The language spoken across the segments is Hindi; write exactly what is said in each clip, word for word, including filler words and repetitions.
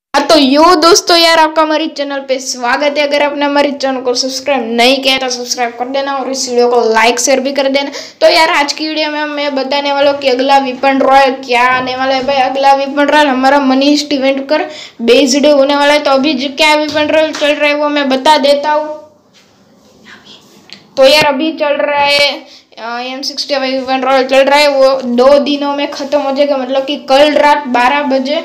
हाँ तो यो दोस्तों यार आपका हमारी चैनल पे स्वागत है। अगर आपने हमारी चैनल को सब्सक्राइब नहीं किया तो सब्सक्राइब कर देना और इस वीडियो को लाइक शेयर भी कर देना। तो यार आज की वीडियो में मैं बताने वाला हूँ कि अगला वीपन रॉयल क्या आने वाला है। भाई अगला वीपन रॉयल हमारा मनी इवेंट कर बेस्ड होने वाला है। तो अभी जो क्या वीपन रॉयल चल रहा है वो मैं बता देता हूँ। तो यार अभी चल रहा है एम सिक्सटी वीपन रॉयल चल रहा है, वो दो दिनों में खत्म हो जाएगा, मतलब कि कल रात बारह बजे।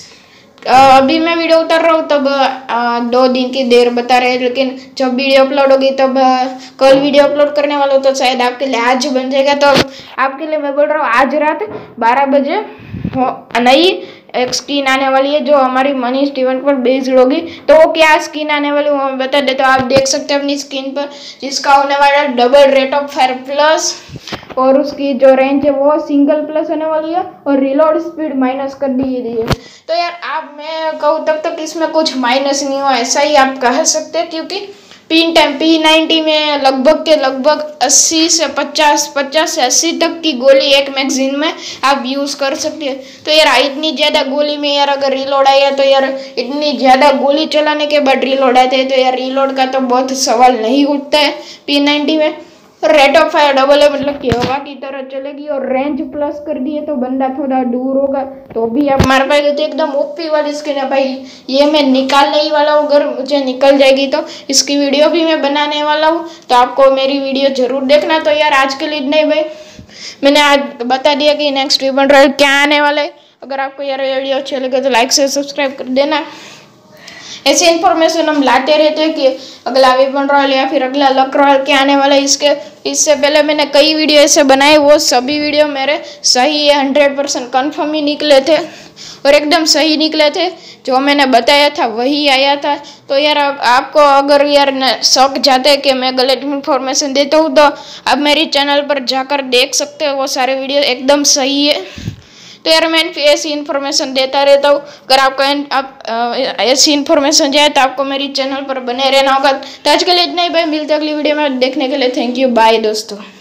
अभी मैं वीडियो उतार रहा हूँ तब आ, दो दिन की देर बता रहे हैं, लेकिन जब वीडियो अपलोड होगी तब आ, कल वीडियो अपलोड करने वाला हूँ तो शायद आपके लिए आज बन जाएगा। तो आपके लिए मैं बोल रहा हूँ आज रात बारह बजे नई एक स्किन आने वाली है जो हमारी मनी इवेंट पर बेस्ड होगी। तो वो क्या स्किन आने वाली वो मैं बता देता हूँ। आप देख सकते हैं अपनी स्किन पर, जिसका होने वाला है double rate of fire plus, और उसकी जो रेंज है वो सिंगल प्लस होने वाली है, और रिलोड स्पीड माइनस कर दी गई है। तो यार आप मैं कहूँ तब तक इसमें कुछ माइनस नहीं हुआ, ऐसा ही आप कह सकते हैं, क्योंकि पी टाइम पी नाइन्टी में लगभग के लगभग अस्सी से पचास पचास से अस्सी तक की गोली एक मैगजीन में आप यूज़ कर सकते हैं। तो यार इतनी ज़्यादा गोली में यार अगर रीलोड आया तो यार इतनी ज़्यादा गोली चलाने के बाद रीलोड आते हैं तो यार रीलोड का तो बहुत सवाल नहीं उठता है पी नाइन्टी में। रेट ऑफ फायर डबल है, मतलब कि हवा की तरह चलेगी, और रेंज प्लस कर दिए तो बंदा थोड़ा दूर होगा तो भी आप मार पाएंगे। तो एकदम ओपी वाली स्किन है भाई, ये मैं निकालने ही वाला हूँ। अगर मुझे निकल जाएगी तो इसकी वीडियो भी मैं बनाने वाला हूँ, तो आपको मेरी वीडियो जरूर देखना। तो यार आज के लिए नहीं भाई, मैंने आज बता दिया कि नेक्स्ट वीपन रॉयल क्या आने वाला है। अगर आपको यार वीडियो अच्छे लगे तो लाइक से सब्सक्राइब कर देना। ऐसे इन्फॉर्मेशन हम लाते रहते हैं कि अगला वीपन रॉयल या फिर अगला लक रॉयल क्या आने वाला है। इसके इससे पहले मैंने कई वीडियो ऐसे बनाए, वो सभी वीडियो मेरे सही है, हंड्रेड परसेंट कन्फर्म ही निकले थे और एकदम सही निकले थे। जो मैंने बताया था वही आया था। तो यार आप, आपको अगर यार शौक जाते हैं कि मैं गलत इन्फॉर्मेशन देता हूँ तो आप मेरी चैनल पर जाकर देख सकते हो, वो सारे वीडियो एकदम सही है। तो यार मैं ऐसी इन्फॉर्मेशन देता रहता हूँ। अगर आपको आप ऐसी इन्फॉर्मेशन चाहिए तो आपको मेरी चैनल पर बने रहना होगा। तो आज के लिए इतना ही भाई, मिलते अगली वीडियो में। देखने के लिए थैंक यू, बाय दोस्तों।